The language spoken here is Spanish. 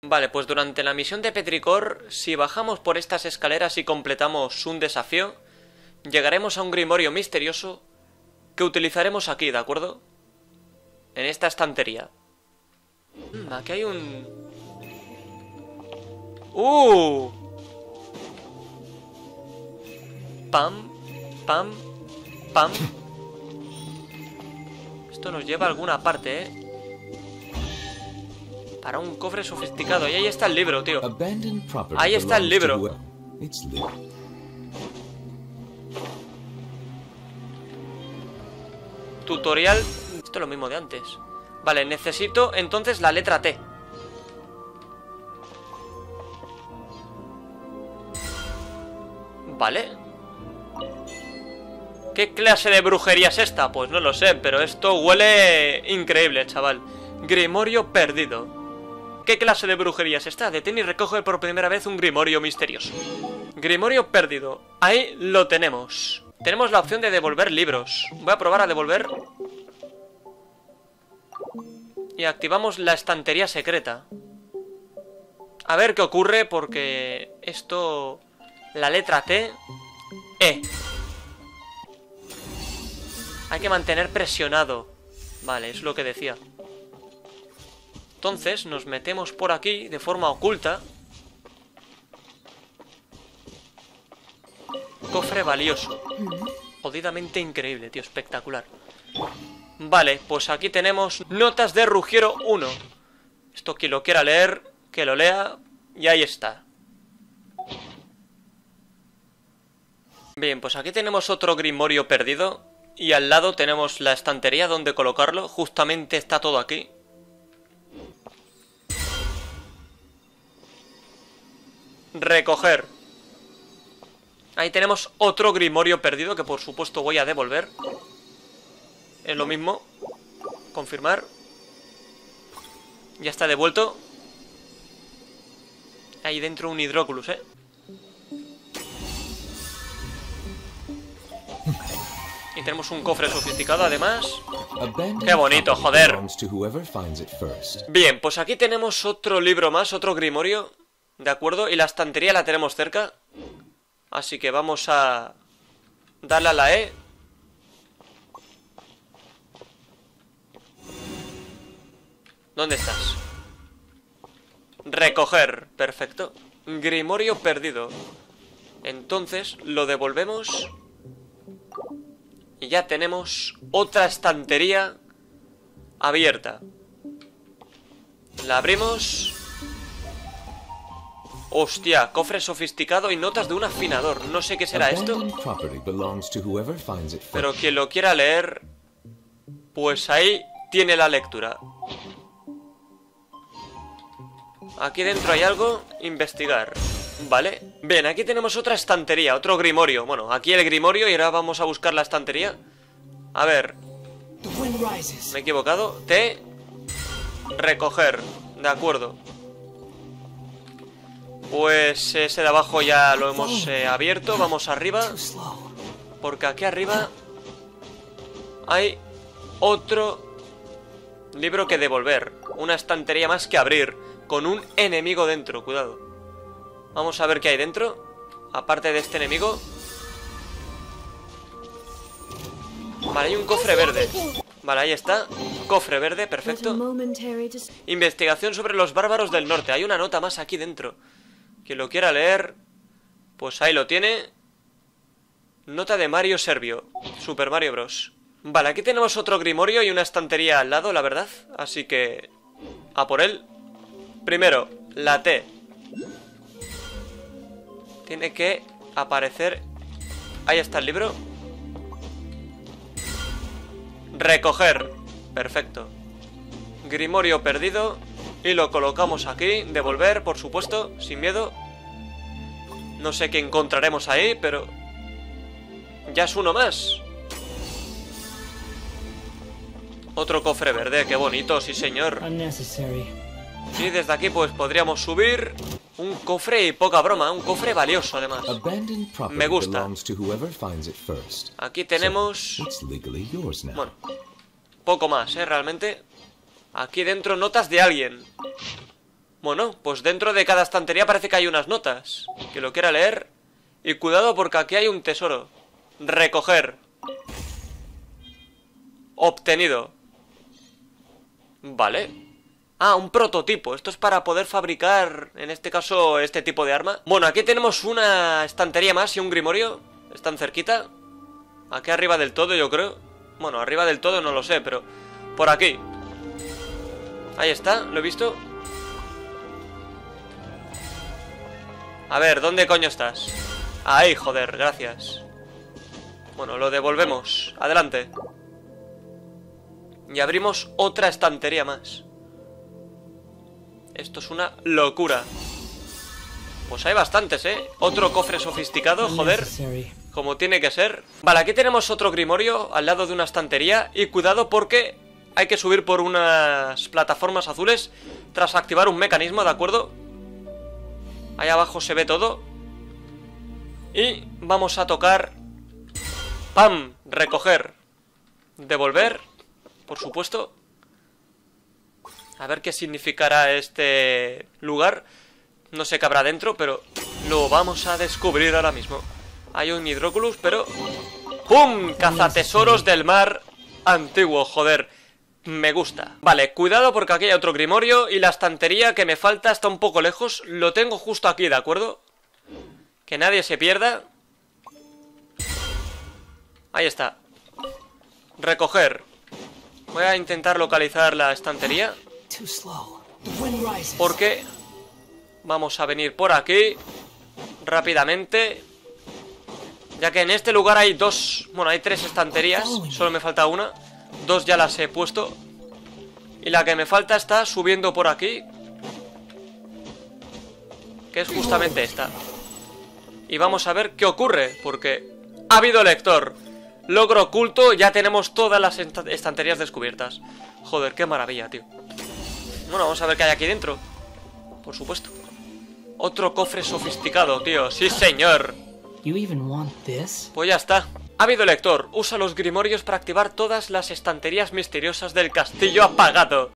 Vale, pues durante la misión de Petrichor, si bajamos por estas escaleras y completamos un desafío, llegaremos a un grimorio misterioso que utilizaremos aquí, ¿de acuerdo? En esta estantería. Aquí hay un... Pam, pam, pam. Esto nos lleva a alguna parte, ¿eh? Para un cofre sofisticado. Y ahí está el libro, tío. Ahí está el libro. Tutorial. Esto es lo mismo de antes. Vale, necesito entonces la letra T. Vale. ¿Qué clase de brujería es esta? Pues no lo sé, pero esto huele increíble, chaval. Grimorio perdido. ¿Qué clase de brujería es esta? Detén y recoge por primera vez un grimorio misterioso. Grimorio perdido. Ahí lo tenemos. Tenemos la opción de devolver libros. Voy a probar a devolver. Y activamos la estantería secreta. A ver qué ocurre, porque esto... La letra T... E. Hay que mantener presionado. Vale, es lo que decía. Entonces nos metemos por aquí de forma oculta. Cofre valioso. Jodidamente increíble, tío, espectacular. Vale, pues aquí tenemos Notas de Ruggiero 1. Esto quien lo quiera leer, que lo lea. Y ahí está. Bien, pues aquí tenemos otro grimorio perdido. Y al lado tenemos la estantería donde colocarlo. Justamente está todo aquí. Recoger. Ahí tenemos otro grimorio perdido que por supuesto voy a devolver. Es lo mismo. Confirmar. Ya está devuelto. Ahí dentro un Hydroculus, ¿eh? Y tenemos un cofre sofisticado además. ¡Qué bonito, joder! Bien, pues aquí tenemos otro libro más, otro grimorio. ¿De acuerdo? Y la estantería la tenemos cerca. Así que vamos a darle a la E. ¿Dónde estás? Recoger, perfecto. Grimorio perdido. Entonces lo devolvemos. Y ya tenemos otra estantería abierta. La abrimos. Hostia, cofre sofisticado y notas de un afinador. No sé qué será esto, pero quien lo quiera leer, pues ahí tiene la lectura. Aquí dentro hay algo. Investigar. Vale. Bien, aquí tenemos otra estantería, otro grimorio. Bueno, aquí el grimorio y ahora vamos a buscar la estantería. A ver. Me he equivocado. T. Recoger. De acuerdo. Pues ese de abajo ya lo hemos abierto. Vamos arriba. Porque aquí arriba hay otro libro que devolver. Una estantería más que abrir. Con un enemigo dentro, cuidado. Vamos a ver qué hay dentro. Aparte de este enemigo. Vale, hay un cofre verde. Vale, ahí está. Cofre verde, perfecto. Investigación sobre los bárbaros del norte. Hay una nota más aquí dentro. Quien lo quiera leer, pues ahí lo tiene. Nota de Mario Servio. Super Mario Bros. Vale, aquí tenemos otro grimorio y una estantería al lado, la verdad. Así que... a por él. Primero, la T. Tiene que aparecer... Ahí está el libro. Recoger. Perfecto. Grimorio perdido. Y lo colocamos aquí. Devolver, por supuesto, sin miedo. No sé qué encontraremos ahí, pero... ya es uno más. Otro cofre verde, qué bonito, sí señor. Y desde aquí pues podríamos subir. Un cofre y poca broma, un cofre valioso además. Me gusta. Aquí tenemos... bueno, poco más, realmente. Aquí dentro notas de alguien. Bueno, pues dentro de cada estantería parece que hay unas notas. Que lo quiera leer. Y cuidado porque aquí hay un tesoro. Recoger. Obtenido. Vale. Ah, un prototipo. Esto es para poder fabricar, en este caso, este tipo de arma. Bueno, aquí tenemos una estantería más y un grimorio. Están cerquita. Aquí arriba del todo, yo creo. Bueno, arriba del todo no lo sé, pero por aquí. Ahí está, lo he visto. A ver, ¿dónde coño estás? Ahí, joder, gracias. Bueno, lo devolvemos. Adelante. Y abrimos otra estantería más. Esto es una locura. Pues hay bastantes, ¿eh? Otro cofre sofisticado, joder. Como tiene que ser. Vale, aquí tenemos otro grimorio al lado de una estantería. Y cuidado porque hay que subir por unas plataformas azules tras activar un mecanismo, ¿de acuerdo? Ahí abajo se ve todo. Y vamos a tocar. ¡Pam! Recoger. Devolver. Por supuesto. A ver qué significará este lugar. No sé qué habrá dentro, pero lo vamos a descubrir ahora mismo. Hay un hidróculus, pero... ¡Pum! Cazatesoros del mar antiguo, joder. Me gusta. Vale, cuidado porque aquí hay otro grimorio. Y la estantería que me falta está un poco lejos. Lo tengo justo aquí, ¿de acuerdo? Que nadie se pierda. Ahí está. Recoger. Voy a intentar localizar la estantería. Porque vamos a venir por aquí rápidamente. Ya que en este lugar hay dos... Bueno, hay tres estanterías. Solo me falta una. Dos ya las he puesto. Y la que me falta está subiendo por aquí. Que es justamente esta. Y vamos a ver qué ocurre. Porque ha habido lector. Logro oculto. Ya tenemos todas las estanterías descubiertas. Joder, qué maravilla, tío. Bueno, vamos a ver qué hay aquí dentro. Por supuesto. Otro cofre sofisticado, tío. Sí, señor. Pues ya está. Ha habido lector. Usa los grimorios para activar todas las estanterías misteriosas del castillo apagado.